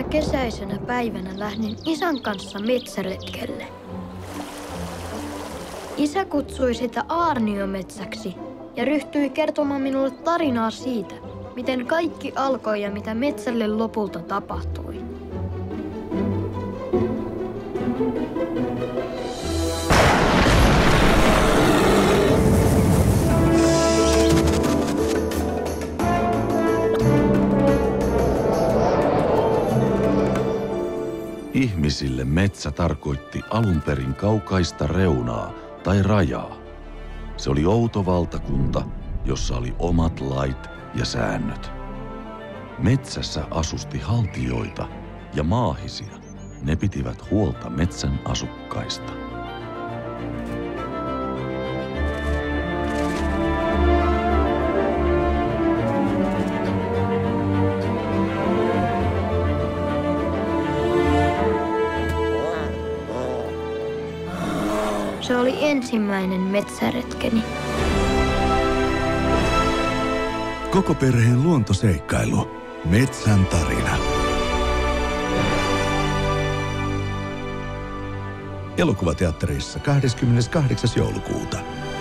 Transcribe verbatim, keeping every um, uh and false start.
kesäisenä päivänä lähdin isän kanssa metsäretkelle. Isä kutsui sitä aarniometsäksi ja ryhtyi kertomaan minulle tarinaa siitä, miten kaikki alkoi ja mitä metsälle lopulta tapahtui. Ihmisille metsä tarkoitti alun perin kaukaista reunaa tai rajaa. Se oli outo valtakunta, jossa oli omat lait ja säännöt. Metsässä asusti haltijoita ja maahisia. Ne pitivät huolta metsän asukkaista. Se oli ensimmäinen metsäretkeni. Koko perheen luontoseikkailu. Metsän tarina. Elokuvateatterissa kahdeskymmeneskahdeksas joulukuuta.